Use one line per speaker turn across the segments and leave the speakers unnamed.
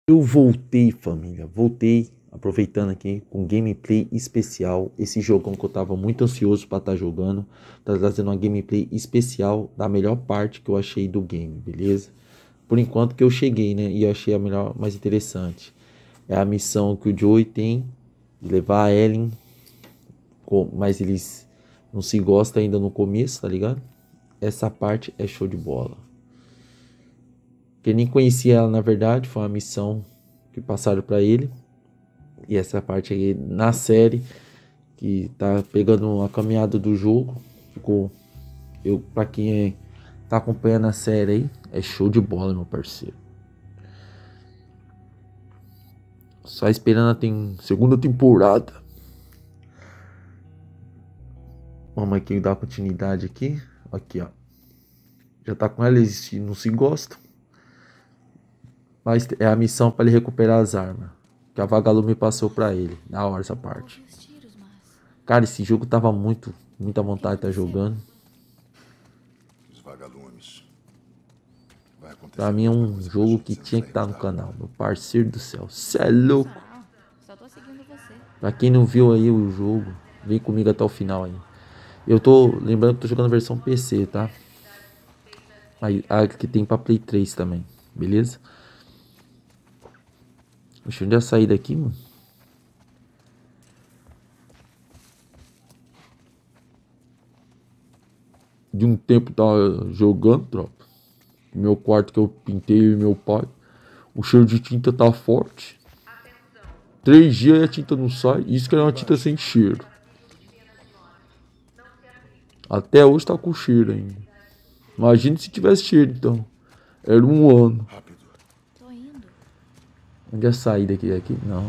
Eu voltei, família, voltei, aproveitando aqui com gameplay especial, esse jogão que eu tava muito ansioso para estar jogando, tá trazendo uma gameplay especial da melhor parte que eu achei do game, beleza? Por enquanto que eu cheguei, né, e eu achei a melhor, mais interessante. É a missão que o Joey tem de levar a Ellie, mas eles não se gostam ainda no começo, tá ligado? Essa parte é show de bola. Quem nem conhecia ela, na verdade, foi uma missão que passaram para ele. E essa parte aí na série, que tá pegando a caminhada do jogo, ficou, pra quem tá acompanhando a série aí, é show de bola, meu parceiro. Só esperando a segunda temporada. Vamos aqui dar continuidade aqui. Aqui, ó. Já tá com ela, eles não se gostam. Mas é a missão para ele recuperar as armas que a Vagalume passou para ele. Da hora essa parte. Cara, esse jogo tava muita vontade de estar jogando.
Os vagalumes.
Pra mim é um jogo que tinha que estar no canal. Meu parceiro do céu. Cê é louco. Pra quem não viu aí o jogo, vem comigo até o final aí. Eu tô lembrando que tô jogando a versão PC, tá? Aí, a que tem pra Play 3 também. Beleza? Deixa eu já sair daqui, mano. De um tempo tá jogando, tropa. Meu quarto que eu pintei e meu pai. O cheiro de tinta tá forte. 3 dias e a tinta não sai. Isso que é uma tinta sem cheiro. Até hoje tá com cheiro ainda. Imagina se tivesse cheiro, então. Era um ano. Onde é a saída aqui? Aqui? Não.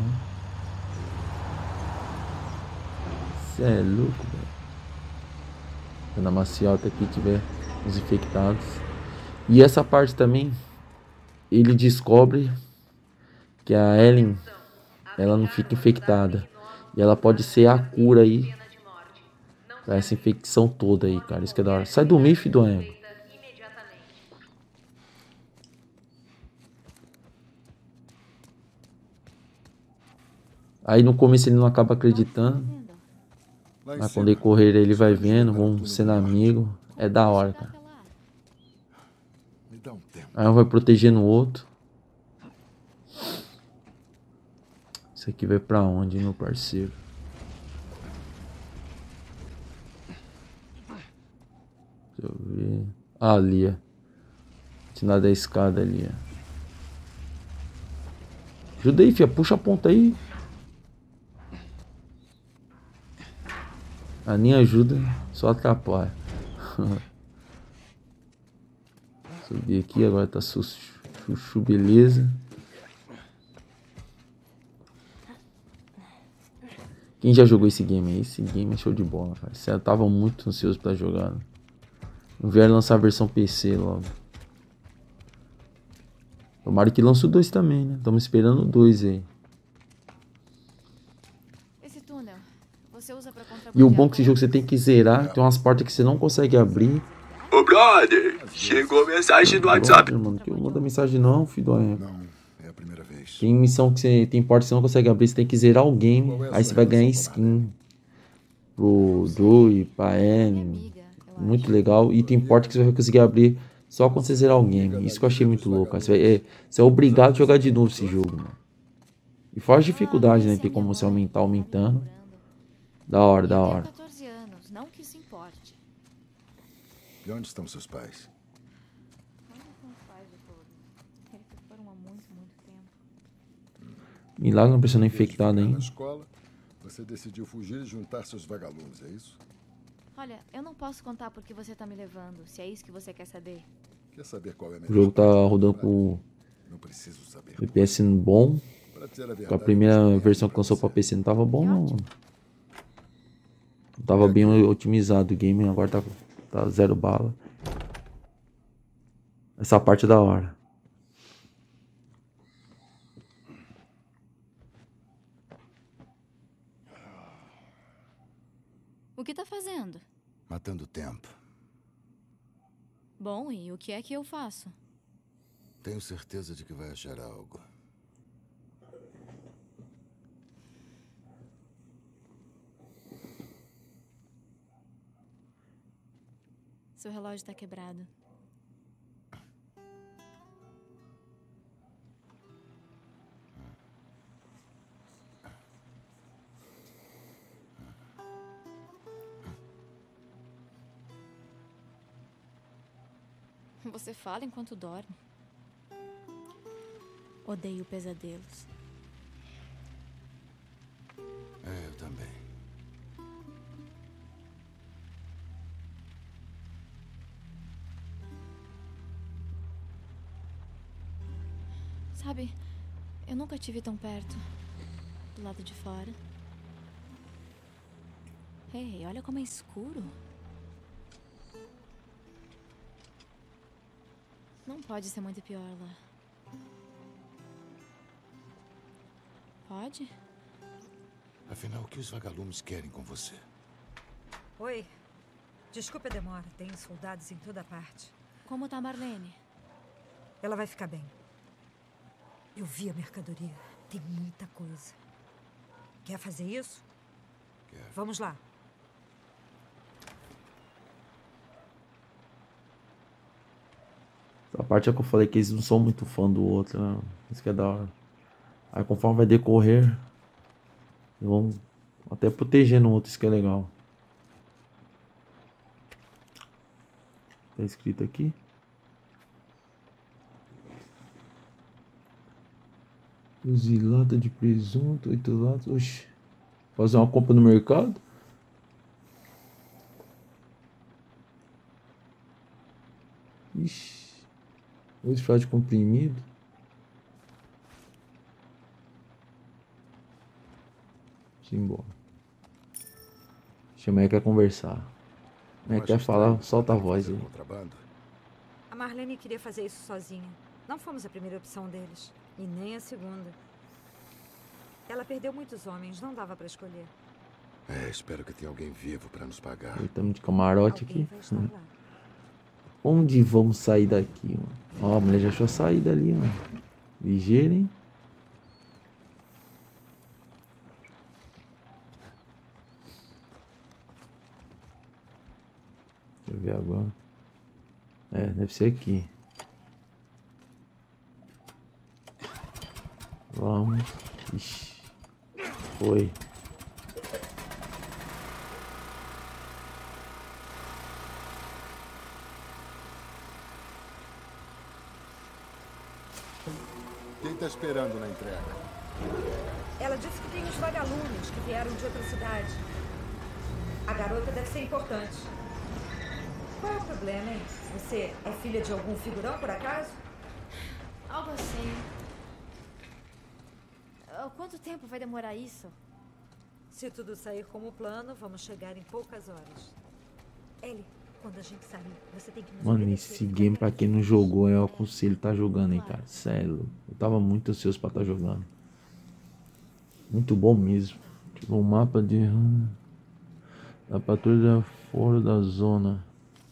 Cê é louco, velho. Na maciota aqui tiver os infectados. E essa parte também, ele descobre que a Ellen, ela não fica infectada. E ela pode ser a cura aí pra essa infecção toda aí, cara. Isso que é da hora. Sai do meio, filho do ego. Aí no começo ele não acaba acreditando. Mas com o decorrer ele vai vendo, vão sendo amigos. É da hora, cara. Aí um vai protegendo o outro. Isso aqui vai pra onde, meu parceiro? Deixa eu ver. Ah, ali, ó. Continuar da escada ali, ó. Ajuda aí, fia. Puxa a ponta aí. A nem ajuda, só atrapalha. Subir aqui, agora tá chuchu, beleza. Quem já jogou esse game aí? Esse game é show de bola, cara. Eu tava muito ansioso pra jogar. Não vieram lançar a versão PC logo. Tomara que lance o 2 também, né? Estamos esperando o 2 aí. E o bom é que esse jogo você tem que zerar. Tem umas portas que você não consegue abrir.
Ô brother, chegou mensagem do WhatsApp.
Mano, que eu não mando mensagem não, filho.
Não, é a primeira vez.
Tem missão que você tem porta que você não consegue abrir, você tem que zerar o game. Aí você vai ganhar skin pro Joey, pra Ellie. Muito legal. E tem porta que você vai conseguir abrir só quando você zerar o game. Isso que eu achei muito louco. Você é obrigado a jogar de novo esse jogo, mano. E fora as dificuldades, né? Tem como você aumentando. Da hora, da hora.
E onde estão seus pais?
Milagre uma pessoa não infectada
Na
ainda.
escola, você decidiu fugir e juntar-se aos vagalumes, é isso?
Olha, eu não posso contar porque você tá me levando, se é isso que você quer saber.
Quer saber qual é a
O
melhor
jogo tá
parte da
rodando
temporada?
com
Não preciso saber.
FPS bom.
Pra dizer a
Com a
verdade,
primeira
eu não
versão que
pra
lançou
você.
pra PC não tava bom, não, mano. Não tava bem otimizado o game, agora tá zero bala. Essa parte é da hora.
O que tá fazendo?
Matando tempo.
Bom, e o que é que eu faço?
Tenho certeza de que vai achar algo.
Seu relógio tá quebrado. Você fala enquanto dorme. Odeio pesadelos.
Eu também.
Sabe, eu nunca tive tão perto. Do lado de fora. Ei, olha como é escuro. Não pode ser muito pior lá. Pode?
Afinal, o que os vagalumes querem com você?
Oi. Desculpe a demora. Tem soldados em toda parte.
Como tá a Marlene?
Ela vai ficar bem. Eu vi a mercadoria. Tem muita coisa. Quer fazer isso?
Quero.
Vamos lá.
A parte é que eu falei que eles não são muito fã do outro, né? Isso que é da hora. Aí conforme vai decorrer, eles vão até protegendo o outro, isso que é legal. Tá escrito aqui. Use lata de presunto, 8 latas. Oxi. Fazer uma compra no mercado? Ixi. 2 frascos de comprimido. Simbora. Chama aí, quer conversar. Quer falar, solta a voz aí.
A Marlene queria fazer isso sozinha. Não fomos a primeira opção deles. E nem a segunda. Ela perdeu muitos homens, não dava pra escolher.
Espero que tenha alguém vivo pra nos pagar.
Estamos de camarote
Alguém
aqui.
vai estar lá.
Onde vamos sair daqui, mano? Ó, a mulher já achou a saída ali, mano. Ligeiro, hein? Deixa eu ver agora. Deve ser aqui. Vamos. Ixi. Foi.
Quem tá esperando na entrega?
Ela disse que tem uns vagalumes que vieram de outra cidade. A garota deve ser importante. Qual é o problema, hein? Você é filha de algum figurão, por acaso?
Algo assim. Quanto tempo vai demorar isso?
Se tudo sair como plano, vamos chegar em poucas horas. Ellie, quando a gente sair, você tem que nos
Mano,
obedecer.
esse game, pra quem não jogou, eu aconselho tá jogando aí, cara. Sério. Eu tava muito ansioso pra tá jogando. Muito bom mesmo. Tipo, um mapa de... da patrulha fora da zona.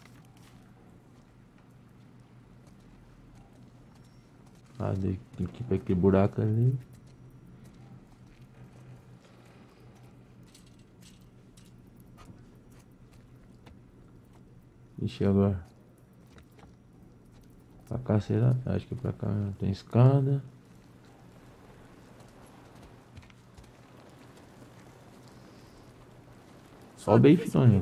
Tem que ir pra aquele buraco ali. Ixi, agora. Pra cá será? Acho que pra cá tem escada. Sobe aí, filhão.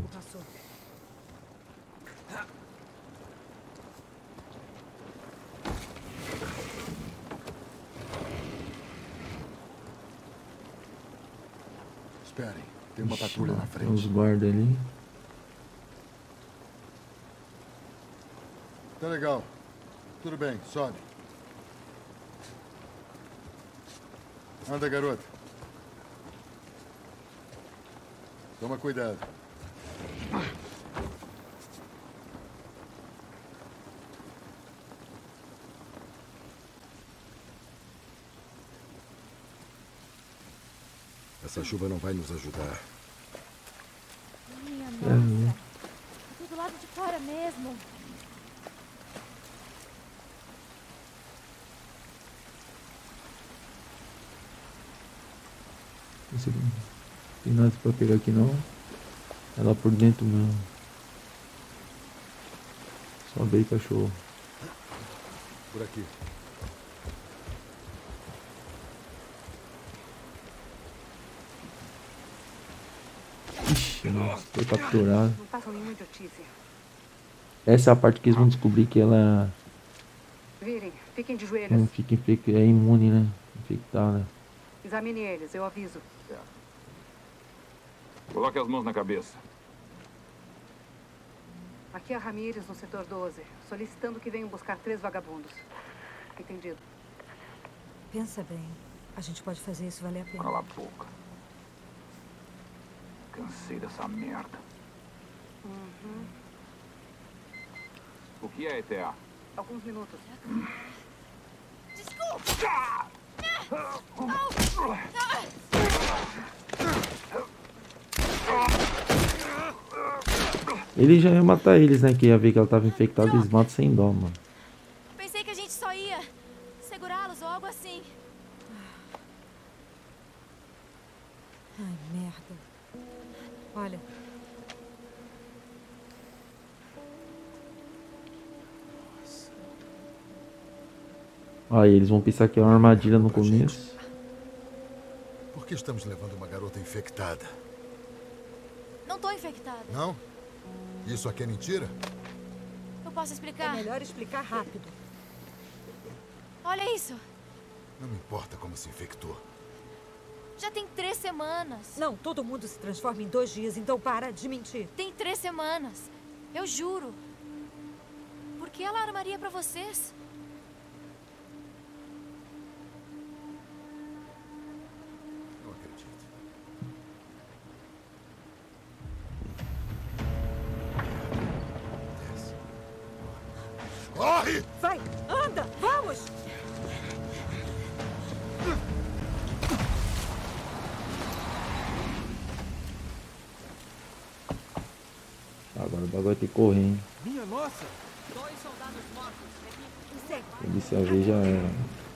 Esperem, tem uma patrulha na
Tem uns
frente.
guardas ali.
Tá legal. Tudo bem, sobe. Anda, garota. Toma cuidado. Essa chuva não vai nos ajudar.
Minha nossa. Tá do lado de fora mesmo.
Não tem nada pra pegar aqui não. É lá por dentro mesmo. Sobe aí, cachorro.
Por aqui.
Ixi, nossa, foi capturado.
Não façam nenhuma idiotice.
Essa é a parte que eles vão descobrir que ela
Virem, fiquem de joelhos.
não fica é imune, né? Infectada.
Examine eles, eu aviso.
Coloque as mãos na cabeça.
Aqui é a Ramírez, no setor 12, solicitando que venham buscar 3 vagabundos. Entendido.
Pensa bem. A gente pode fazer isso valer a pena.
Cala a boca. Cansei dessa merda. O que é ETA?
Alguns minutos.
Ele já ia matar eles, né? Que ia ver que ela tava infectada, eles matam sem dó, mano.
Pensei que a gente só ia segurá-los ou algo assim.
Ai, merda. Olha,
Aí eles vão pensar que é uma armadilha no começo.
Por que estamos levando uma garota infectada?
Não tô infectada.
Não? Isso aqui é mentira?
Eu posso
é
explicar?
melhor explicar rápido.
Olha isso.
Não me importa como se infectou.
Já tem 3 semanas.
Não, todo mundo se transforma em 2 dias, então para de mentir.
Tem 3 semanas. Eu juro. Por que ela armaria pra vocês?
Não acredito. Desce. Corre!
Vai, anda, vamos!
Agora o bagulho vai ter que correr, hein?
Minha nossa!
Polícia ver já era.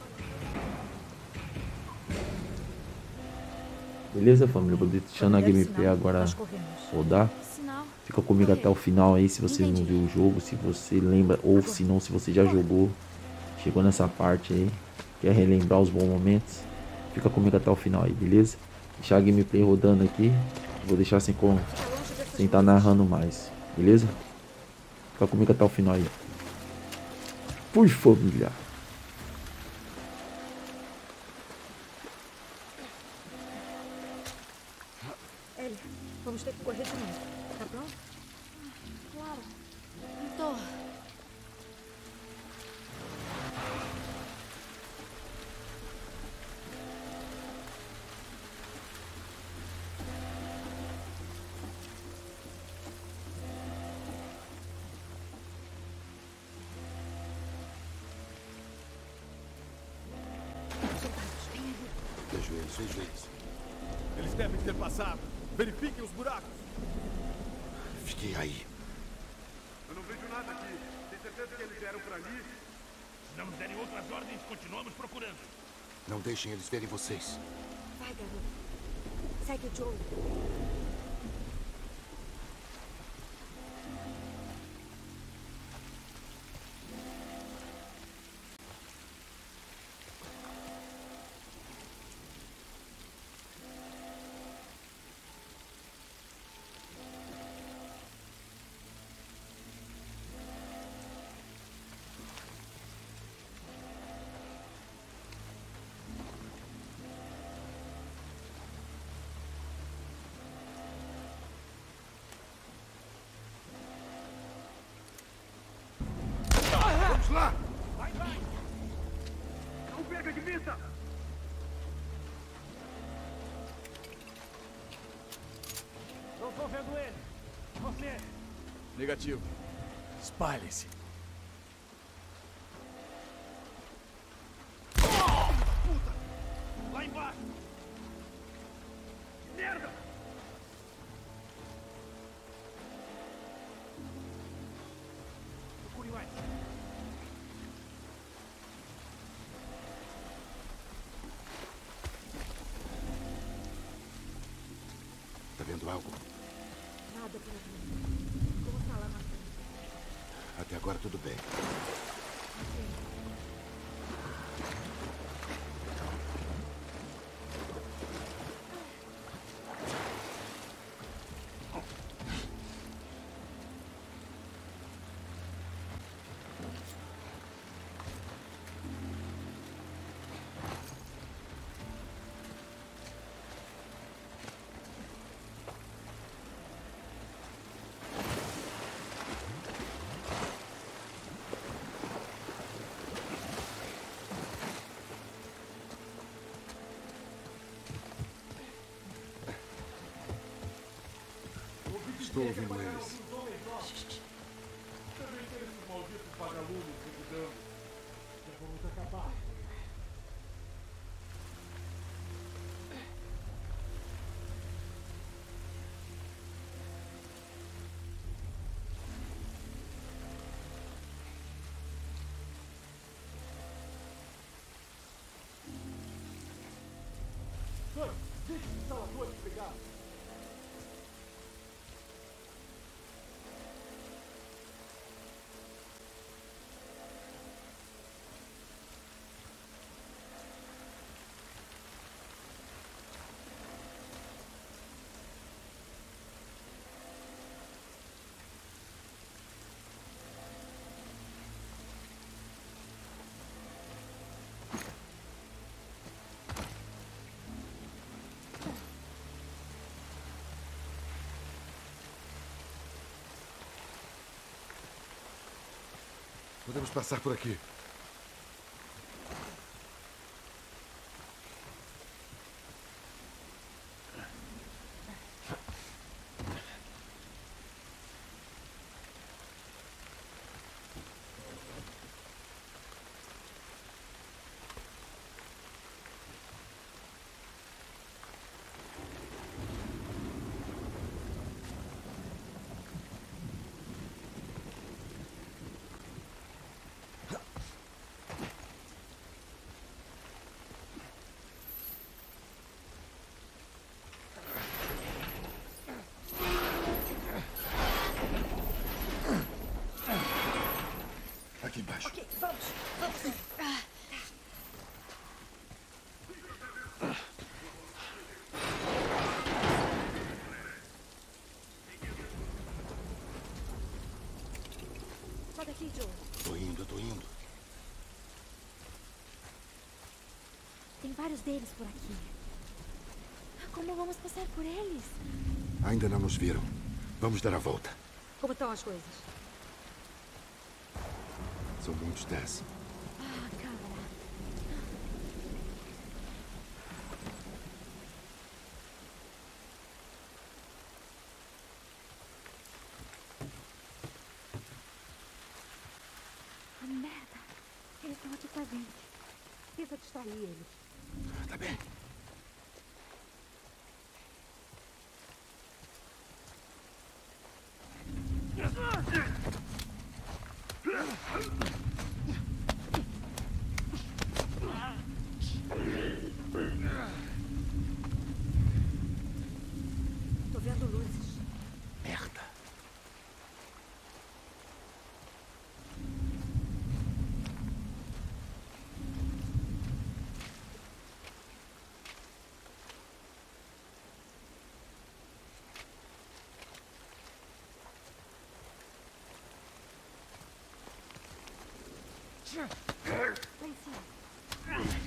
Beleza, família? Vou deixando a gameplay agora
Nós corremos.
rodar.
Sinal.
Fica comigo até o final aí, se você não viu o jogo, se você lembra, ou se não, se você já jogou, chegou nessa parte aí, quer relembrar os bons momentos, fica comigo até o final aí, beleza? Deixar a gameplay rodando aqui, vou deixar sem estar narrando mais, beleza? Fica comigo até o final aí. Fui, família!
Ellie, vamos ter que correr de novo. Tá pronto?
Claro. Tô.
Vejo eles.
Eles devem ter passado. Verifiquem os buracos.
Fiquei aí.
Eu não vejo nada aqui. Tem certeza que eles vieram pra ali? Se não nos derem outras ordens, continuamos procurando.
Não deixem eles verem vocês.
Vai, garoto. Segue o Joe.
Vamos lá! Vai! Não pega de vista! Não tô vendo ele! Você! Negativo. Espalhem-se. Puta! Lá embaixo! Merda! Procure mais.
Tá vendo algo?
Nada por aqui. Como tá lá na frente?
Até agora tudo bem. Estou ouvindo eles.
Também tem esses malditos vagalumes revidando. Já vamos acabar. Dois, 20 instaladores pegados.
Podemos passar por aqui. Aqui embaixo.
Ok, vamos. Vamos. Sai daqui, Joe.
Tô indo.
Tem vários deles por aqui. Como vamos passar por eles?
Ainda não nos viram. Vamos dar a volta.
Como estão as coisas?
São muitos 10.
Ah, cara. Ah, merda. Eles estão aqui com a gente.
Tenta distrair eles.
Tá bem.
Tô vendo luzes.
Merda.
Lá em cima.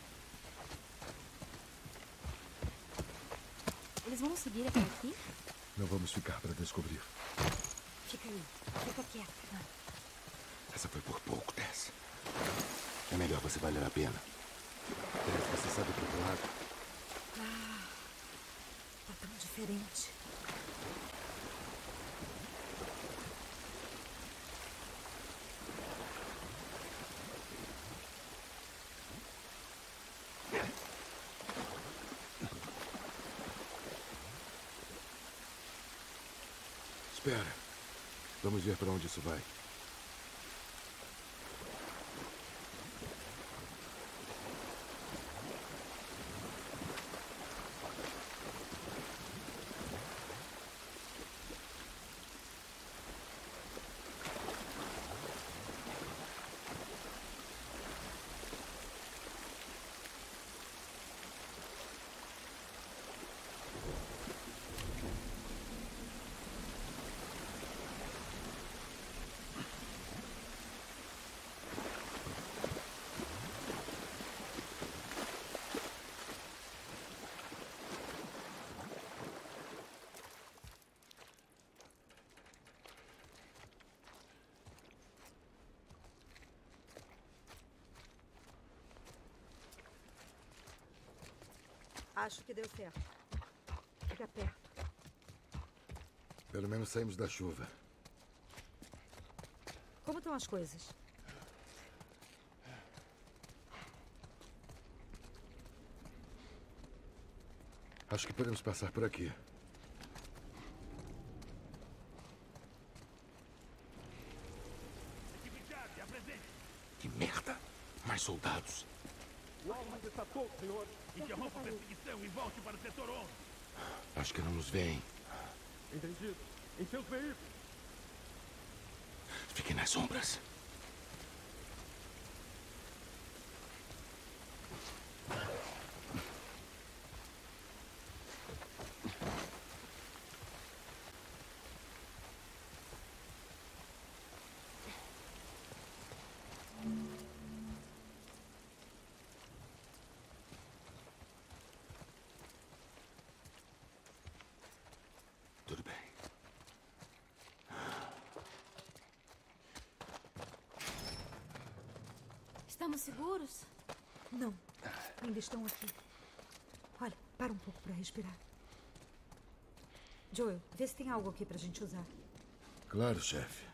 Eles vão seguir até aqui?
Não vamos ficar para descobrir.
Fica aí. Fica quieta.
Essa foi por pouco, Tess. É melhor você valer a pena.
Tess, você sabe pro outro lado?
Tá tão diferente.
Espera. Vamos ver para onde isso vai.
Acho que deu certo. Fica perto.
Pelo menos saímos da chuva.
Como estão as coisas?
Acho que podemos passar por aqui.
Equipe Charlie, apresente.
Que merda! Mais soldados.
O alvo está todo, senhor. Interrompa a perseguição e volte para o setor 11.
Acho que não nos veem.
Entendido. Em seus veículos.
Fiquem nas sombras. Tudo bem.
Estamos seguros?
Não. Ainda estão aqui. Olha, para um pouco para respirar. Joel, vê se tem algo aqui pra gente usar.
Claro, chefe.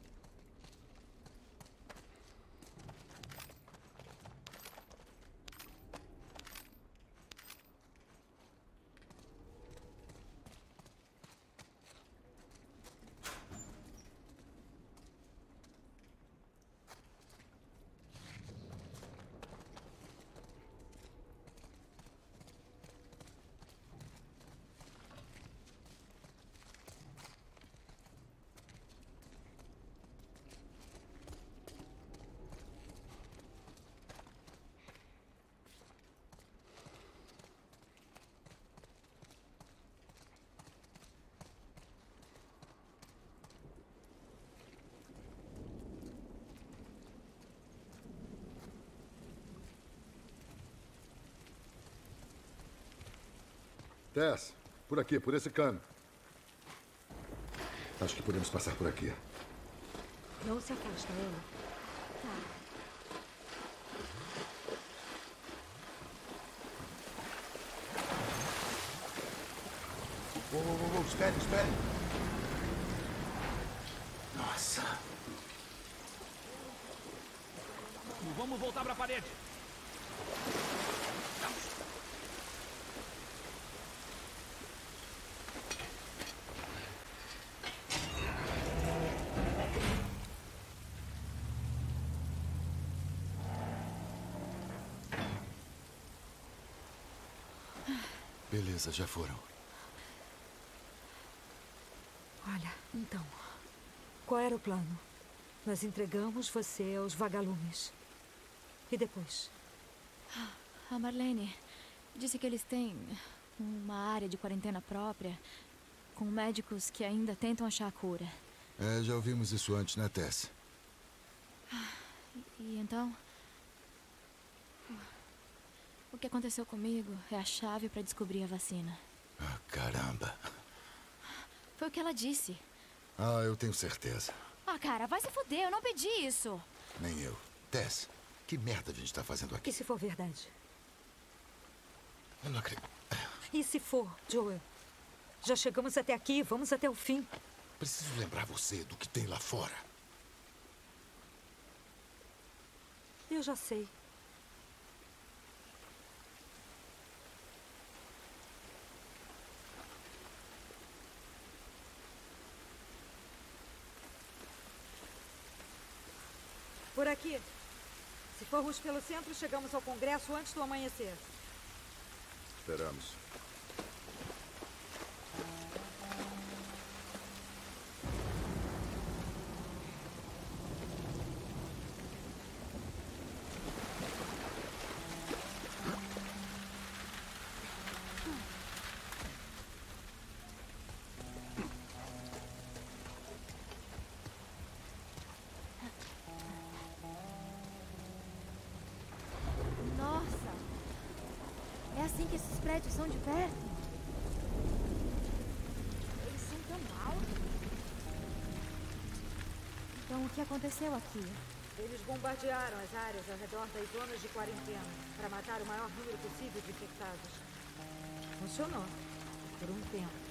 Tess, por aqui, por esse cano. Acho que podemos passar por aqui.
Não se afasta, ela.
Espere, espere. Nossa.
Vamos voltar para a parede.
Beleza, já foram.
Olha, então. Qual era o plano? Nós entregamos você aos vagalumes. E depois?
A Marlene disse que eles têm uma área de quarentena própria, com médicos que ainda tentam achar a cura.
É, já ouvimos isso antes, né, Tess?
E então? O que aconteceu comigo é a chave para descobrir a vacina.
Ah, caramba.
Foi o que ela disse.
Ah, eu tenho certeza.
Ah, cara, vai se fuder. Eu não pedi isso.
Nem eu. Tess, que merda a gente tá fazendo aqui?
E se for verdade?
Eu não acredito.
E se for, Joel? Já chegamos até aqui, vamos até o fim.
Preciso lembrar você do que tem lá fora.
Eu já sei. Por aqui. Se formos pelo centro, chegamos ao Congresso antes do amanhecer.
Esperamos.
Nossa! É assim que esses prédios são de perto? Eles são tão altos. Então, o que aconteceu aqui?
Eles bombardearam as áreas ao redor das zonas de quarentena para matar o maior número possível de infectados. Funcionou. Por um tempo.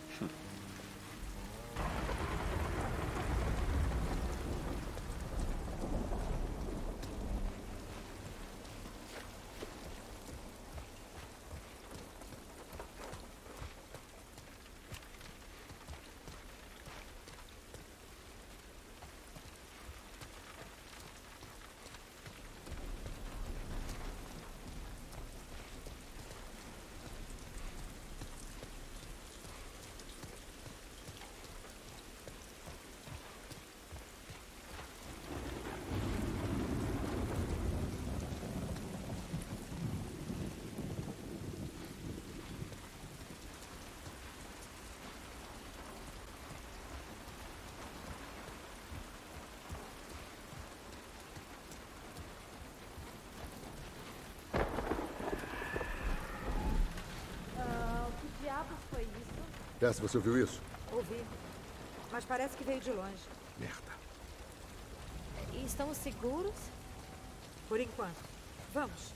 Foi isso?
Tess, você ouviu isso?
Ouvi. Mas parece que veio de longe.
Merda.
E estamos seguros?
Por enquanto. Vamos.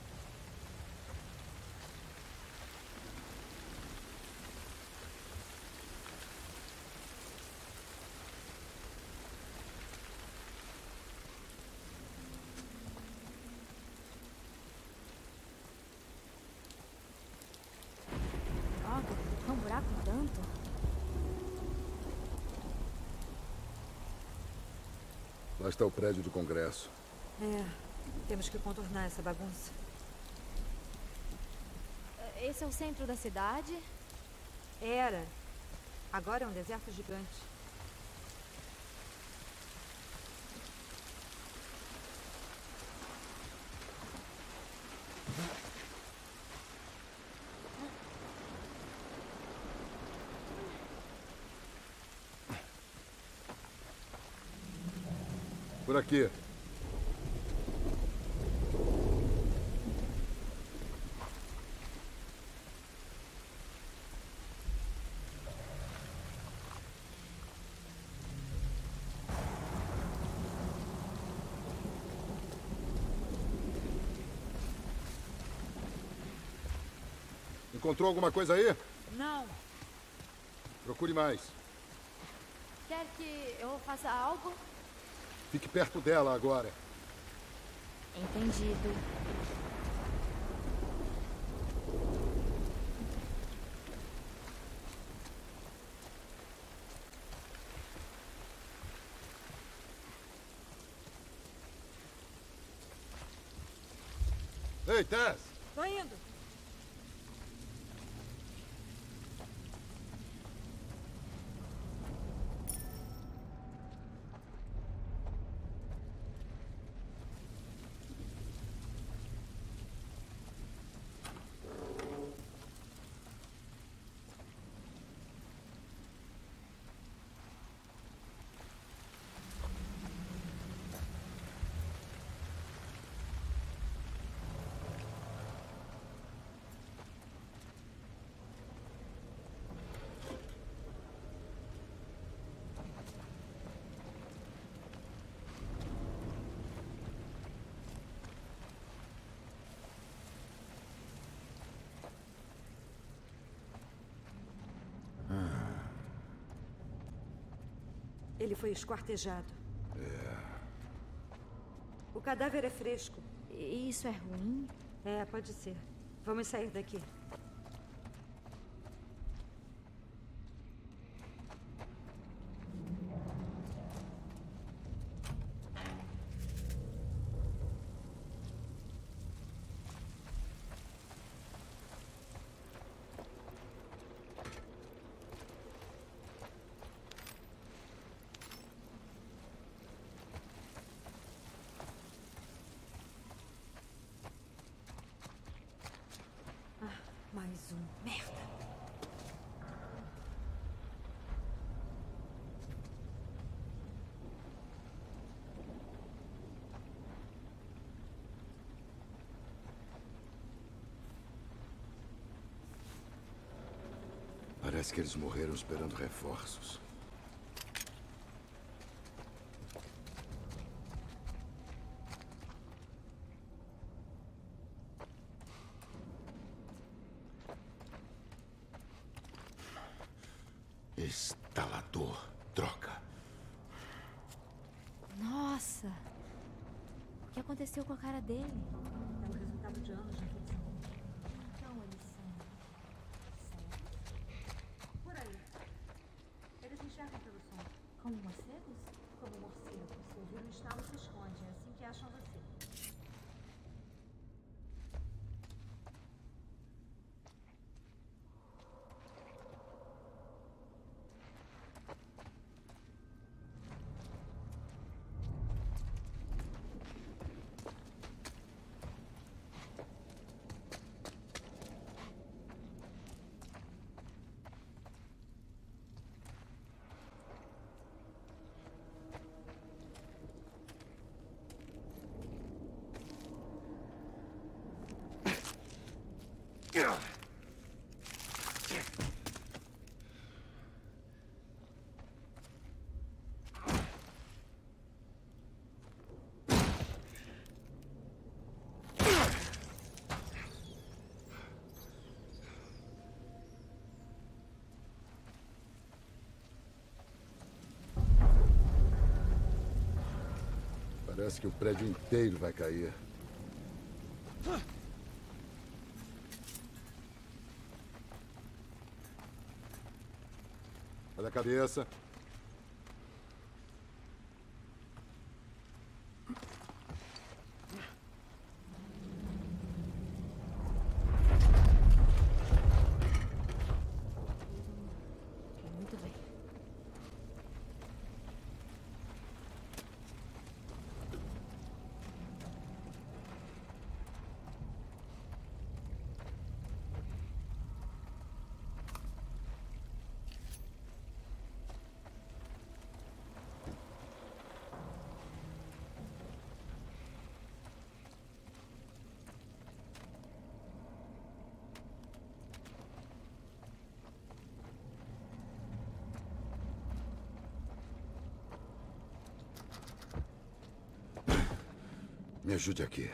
Droga, é um buraco tanto.
Lá está o prédio do Congresso.
É, temos que contornar essa bagunça.
Esse é o centro da cidade?
Era. Agora é um deserto gigante.
Por aqui. Encontrou alguma coisa aí?
Não.
Procure mais.
Quer que eu faça algo?
Fique perto dela agora.
Entendido.
Ei, Tess!
Tô indo. Ele foi esquartejado. O cadáver é fresco.
E isso é ruim?
É, pode ser. Vamos sair daqui. Mais um. Merda.
Parece que eles morreram esperando reforços. Instalador. Droga.
Nossa! O que aconteceu com a cara dele?
É o resultado de anos de infecção.
Então eles são cegos?
Por aí. Eles enxergam pelo som.
Como morcegos?
Como morcego. Se ouvir um estalo, se esconde. É assim que acham você.
Parece que o prédio inteiro vai cair. Olha a cabeça.
Muito bem.
Me ajude aqui.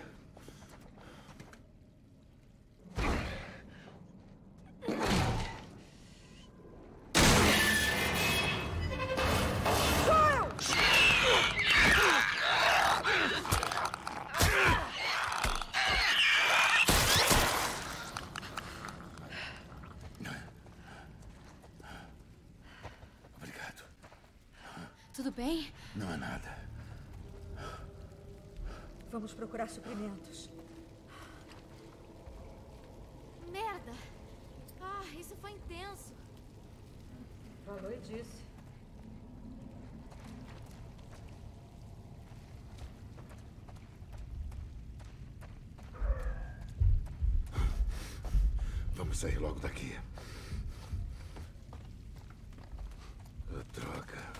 Obrigado.
Tudo bem?
Não é nada.
Vamos procurar suprimentos.
Merda! Ah, isso foi intenso.
Falou e disse.
Vamos sair logo daqui. Droga.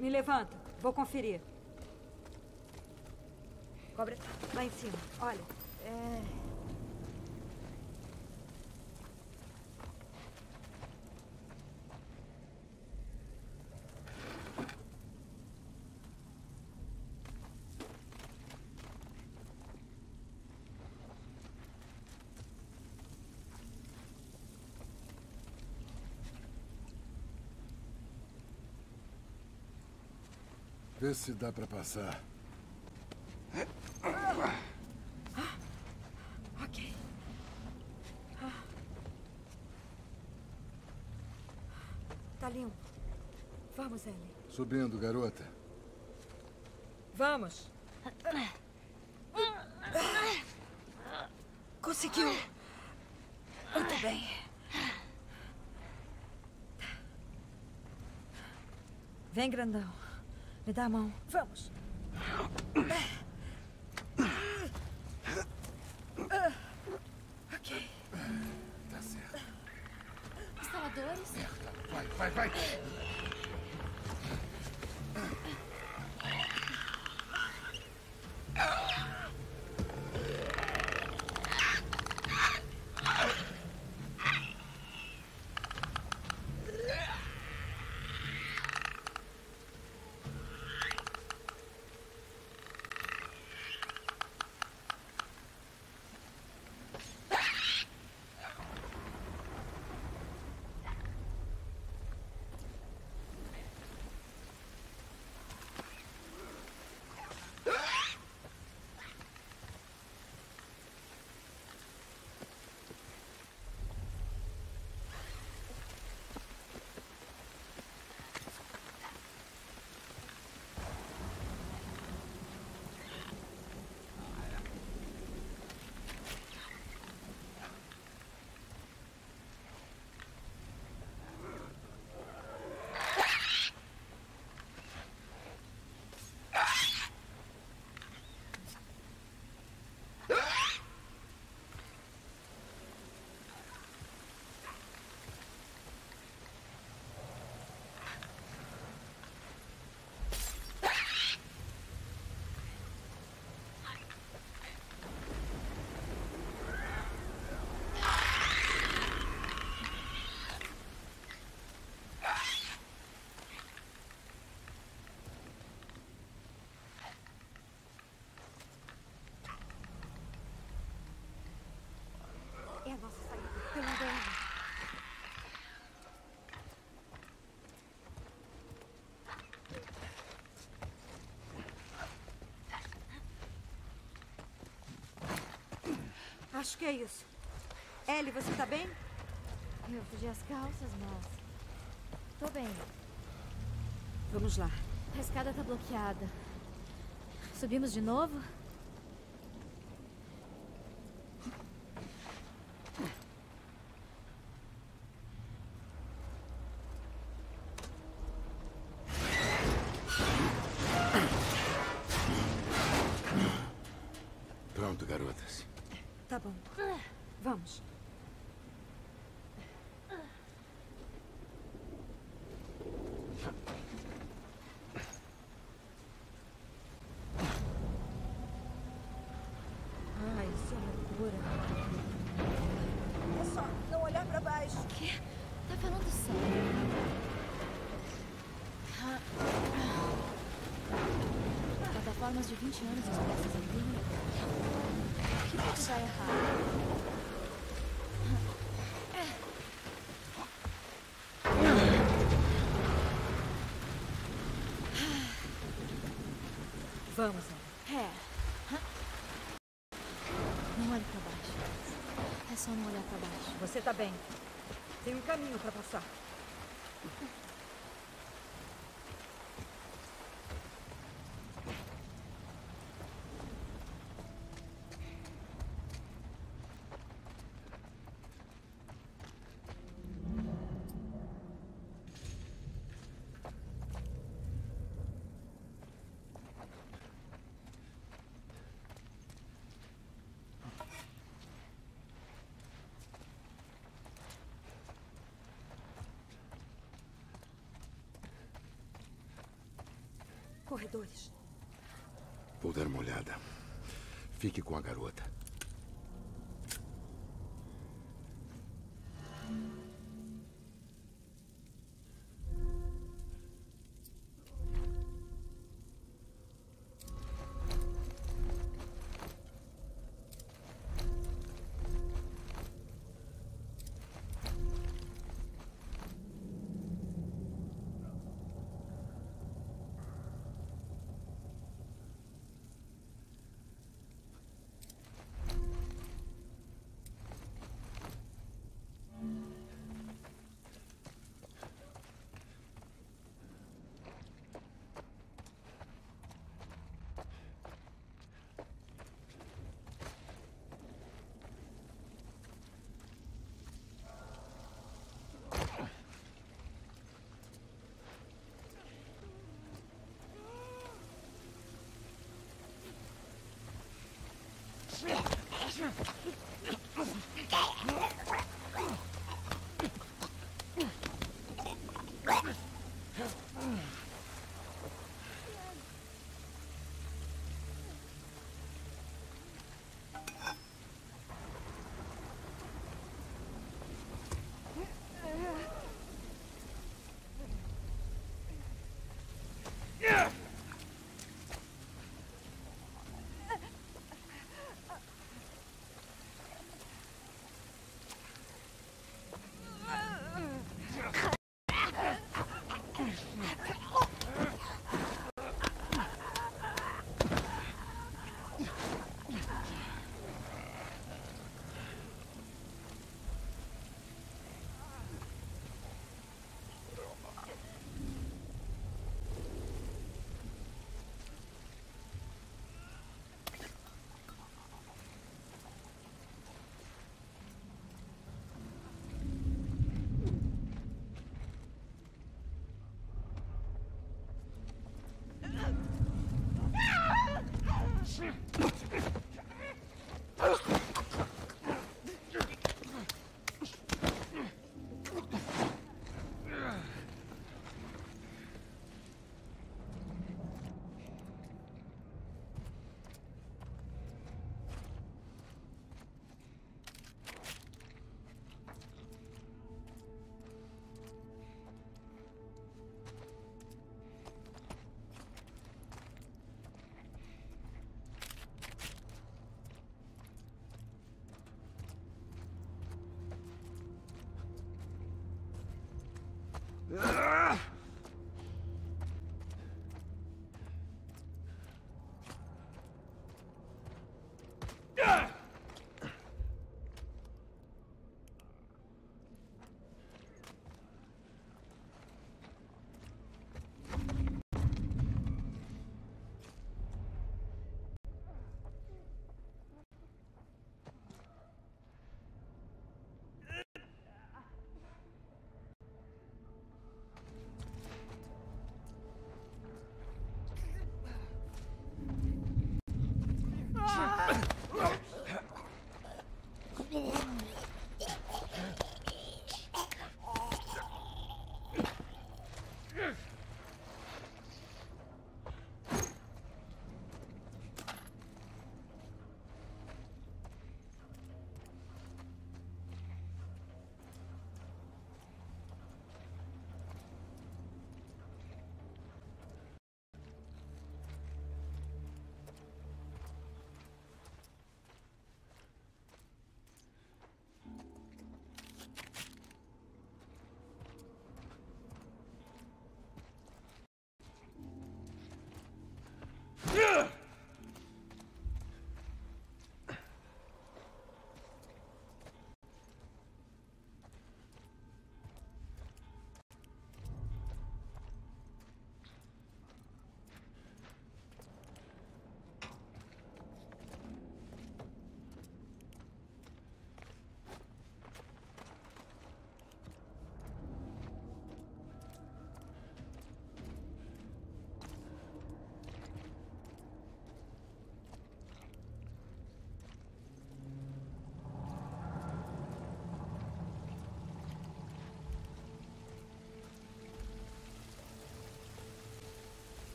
Me levanta. Vou conferir. Cobra lá em cima. Olha.
Vê se dá pra passar.
Ok. Tá limpo. Vamos, Ellie.
Subindo, garota.
Vamos. Conseguiu. Muito bem. Vem, grandão. Me dá a mão. Vamos. Ok.
Tá certo.
Instaladores?
Vai.
É a nossa saída. Pelo bem. Acho que é isso. Ellie, você tá bem?
Eu fudi as calças, mas... tô bem.
Vamos lá.
A escada tá bloqueada. Subimos de novo?
Pronto, garotas.
Tá bom. Vamos. Ai, isso é loucura. É só não olhar pra baixo.
O quê? Tá falando sério? Plataformas de 20 anos expressas em linha. O que pode dar errado?
Vamos, Ellie.
Não olhe pra baixo. É só não olhar pra baixo.
Você tá bem. Tem um caminho pra passar. corredores.
Vou dar uma olhada. Fique com a garota.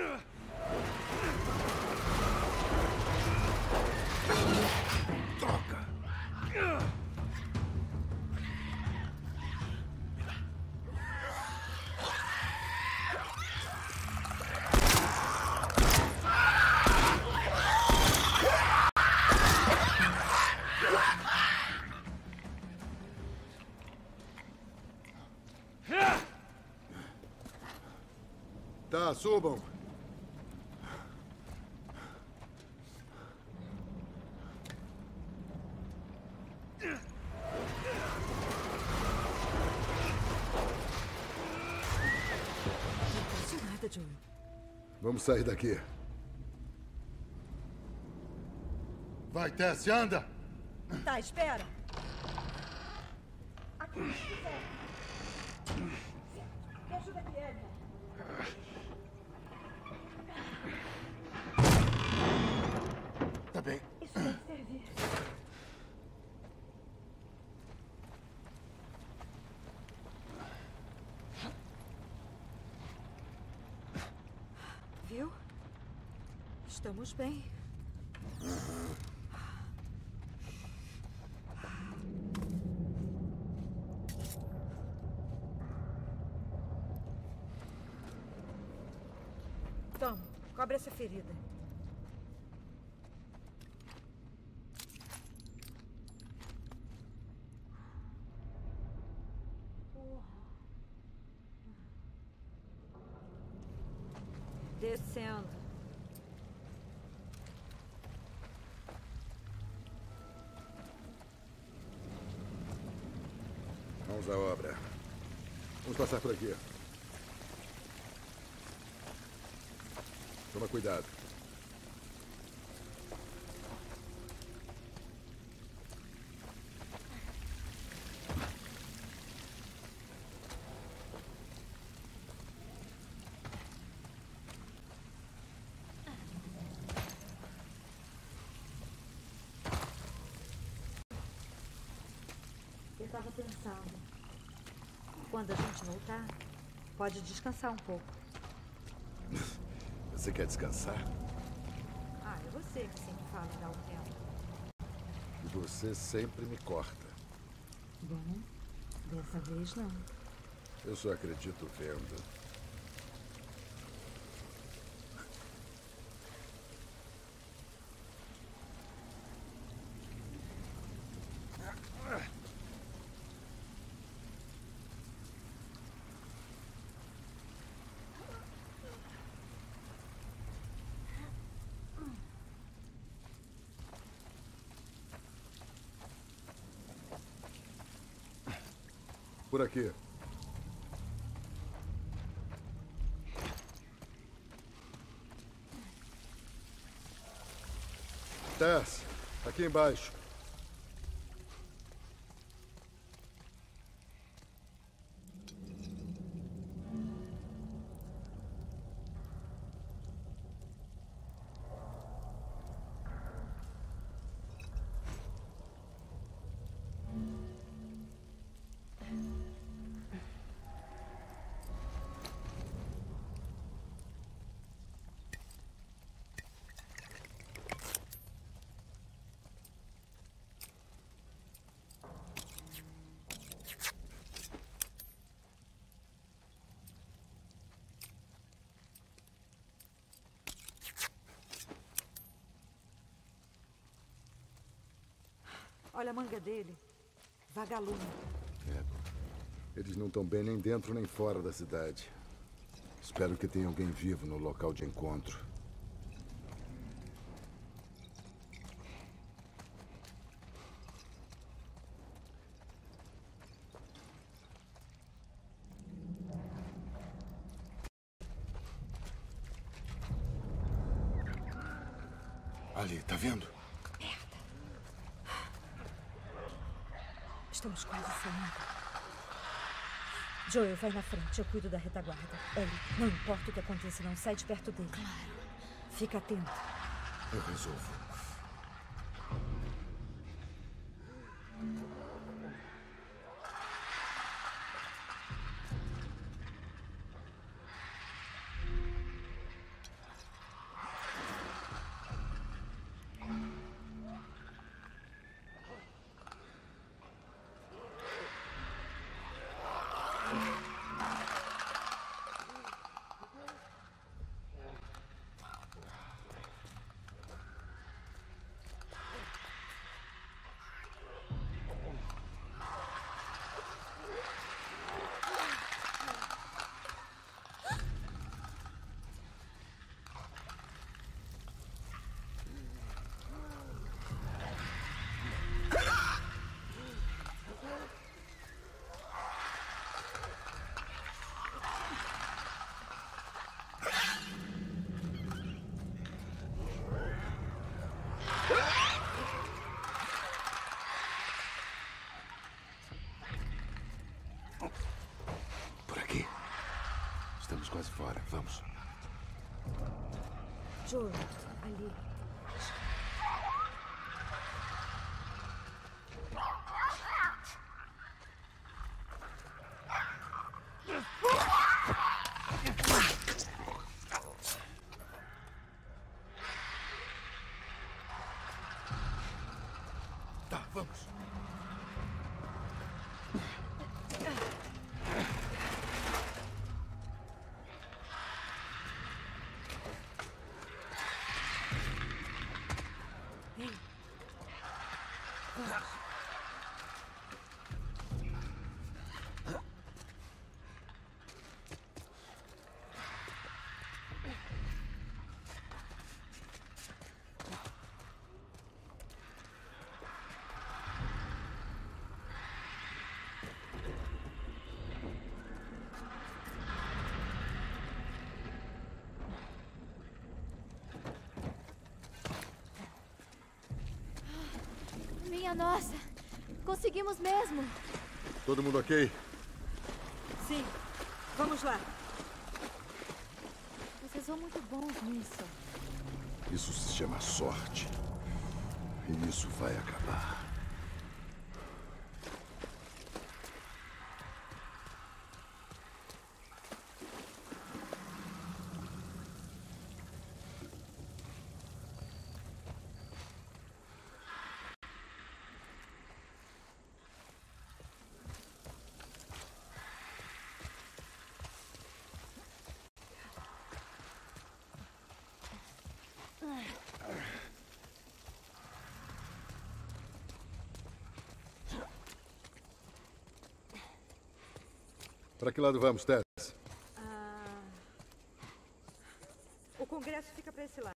Tá, subam.
Joel.
Vamos sair daqui. Vai, Tess, anda!
Tá, espera. Aqui, se quiser. Me ajuda aqui, Edna.
Tá bem.
Isso deve servir. Viu? Estamos bem. Tom, cobre essa ferida. Descendo.
Vamos à obra. Vamos passar por aqui. Toma cuidado.
Eu estava pensando, quando a gente voltar, pode descansar um pouco.
Você quer descansar?
Ah, é você que sempre fala em dar um tempo.
E você sempre me corta.
Bom, dessa vez não.
Eu só acredito vendo. Por aqui. Tess, aqui embaixo.
Olha a manga dele. Vagalume.
Eles não estão bem nem dentro nem fora da cidade. Espero que tenha alguém vivo no local de encontro. Ali, tá vendo?
Estamos quase saindo. Joel, vai na frente. Eu cuido da retaguarda. Ellie, não importa o que aconteça, não sai de perto dele.
Claro.
Fica atento.
Eu resolvo. Por aqui. Estamos quase fora. Vamos.
Joel, ali.
Tá, vamos.
Minha nossa! Conseguimos mesmo!
Todo mundo ok?
Sim. Vamos lá.
Vocês são muito bons nisso.
Isso se chama sorte. E isso vai acabar. Para que lado vamos, Tess?
O Congresso fica para esse lado.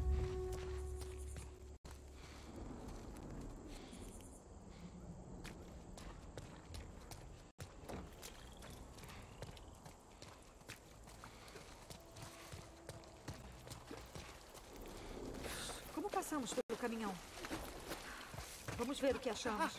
Como passamos pelo caminhão? Vamos ver o que achamos.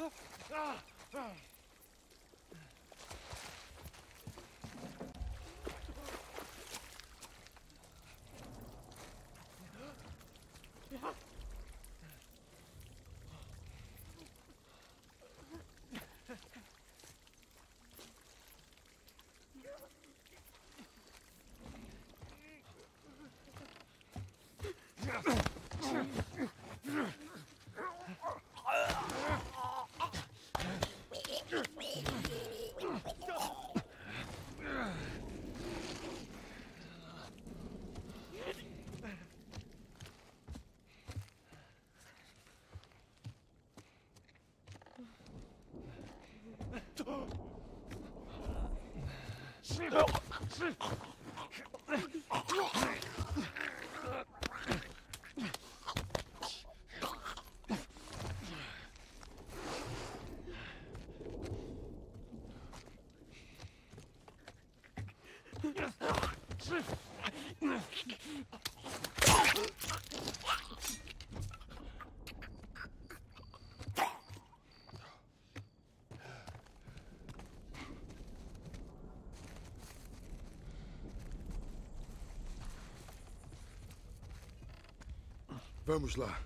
Vamos lá.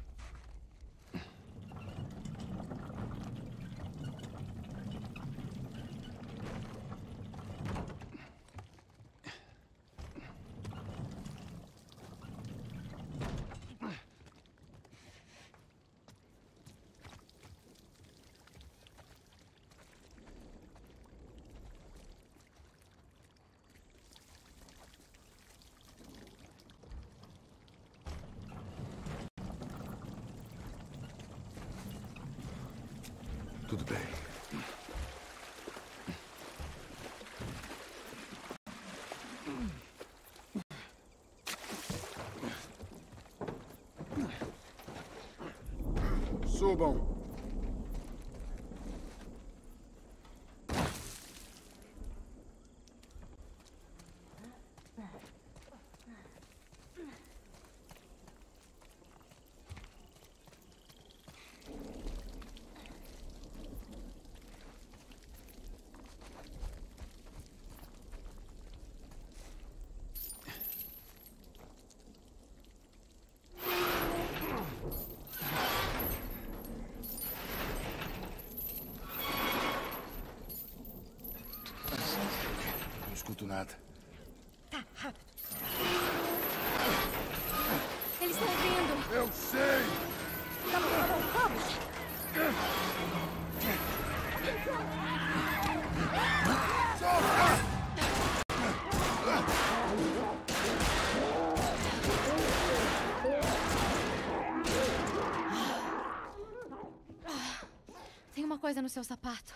Tudo bem. Subam. Não escuto nada.
Tá, rápido.
Eles estão vindo.
Eu sei!
Vamos!
Tem uma coisa no seu sapato.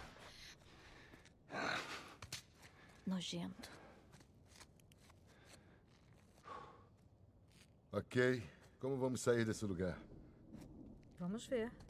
Nojento.
Ok. Como vamos sair desse lugar?
Vamos ver.